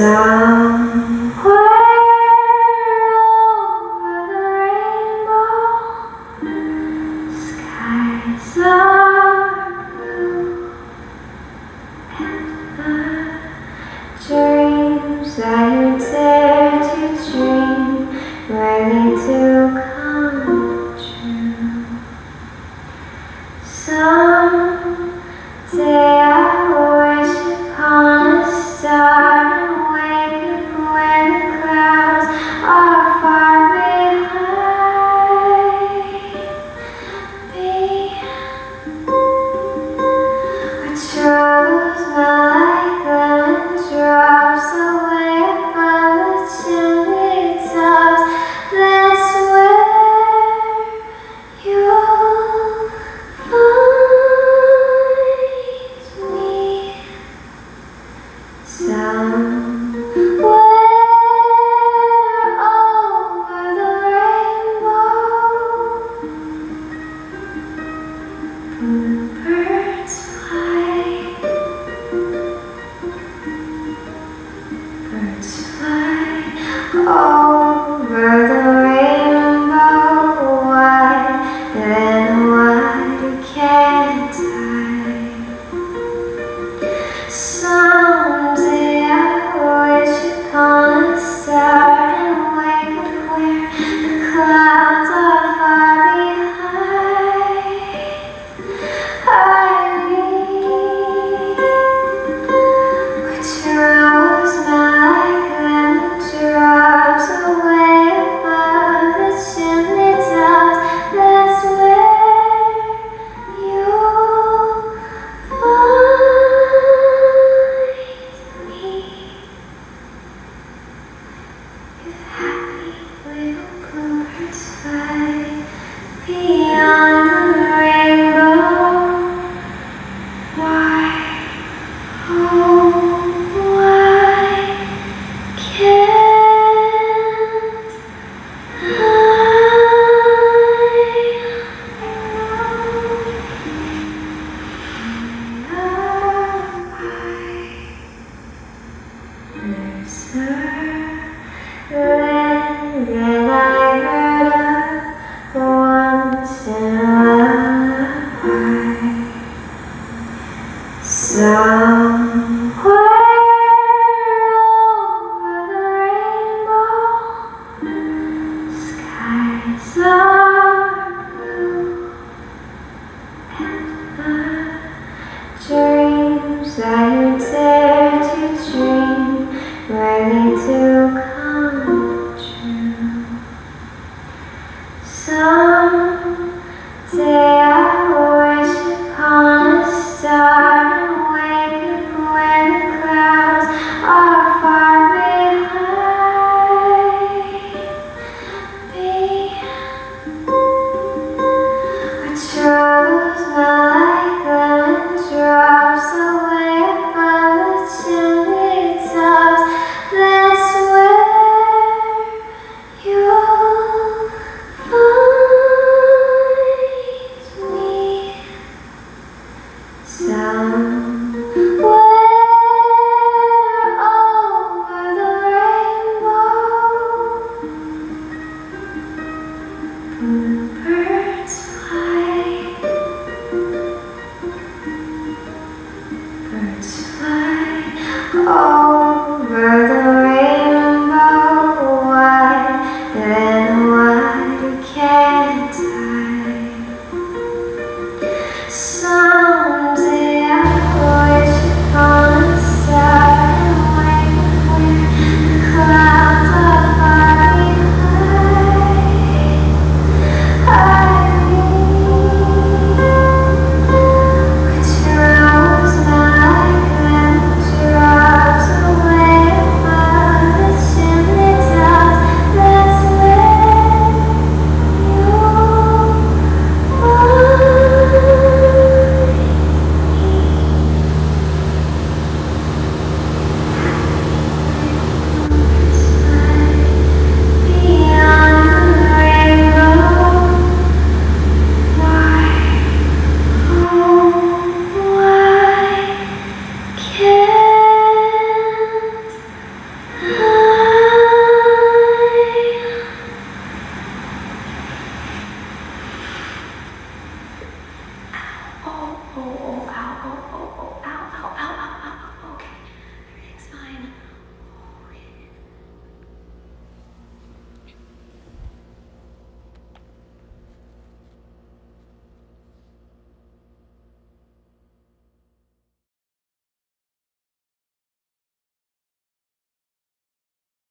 Somewhere over the rainbow, skies are blue, and the dreams that you dare to dream ready to come true. Someday I wish upon a star and wake up when the clouds are far behind me. Our troubles melt like lemon drops away above the chimney tops. That's where you'll find me. Somewhere over the rainbow, birds fly, birds fly over the rainbow. Why then why can't I? Someday I wish upon a star and wake up where the clouds are far behind me. Where troubles melt like lemon drops away above the chimney tops. That's where you'll find me. If happy little bluebirds fly beyond the rainbow, why, oh, why can't there's a land that I heard of once in a while. Somewhere over the rainbow, skies are blue, and the dreams that you dare to dream ready to come true. Someday I wish upon a star and wake up when the clouds are far behind me. Our troubles melt like lemon drops away above the chimney tops. That's where you'll find me. Somewhere over the rainbow, birds fly, birds fly over the rainbow. Why then why can't I? Someday I wish upon a star and wake up where the clouds are far behind me. Where troubles melt like lemon drops away above oh, ow, oh, oh.